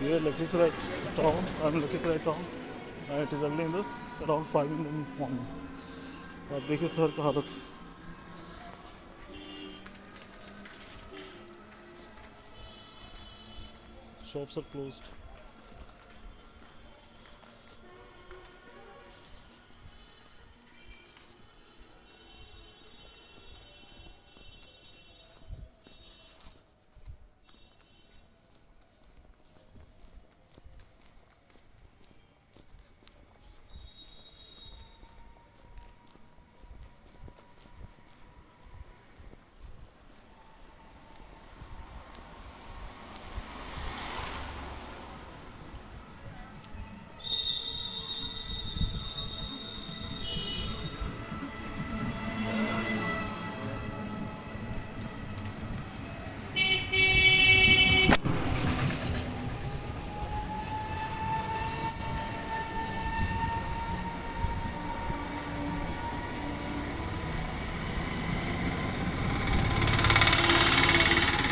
ये Lakhisarai town, I am Lakhisarai town and it is early in the around 5 in the morning. आप देखिए शहर का हालत, शॉप्स आर क्लोज्ड.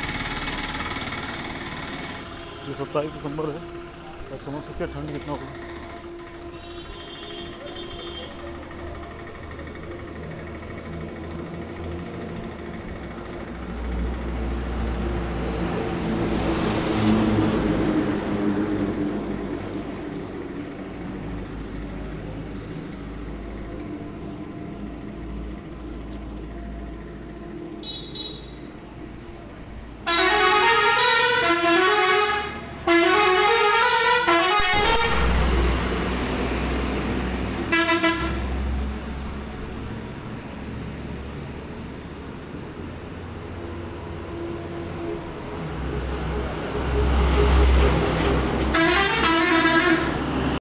ये 27 दिसंबर है. आप समझ सकते हैं ठंड कितना होगा.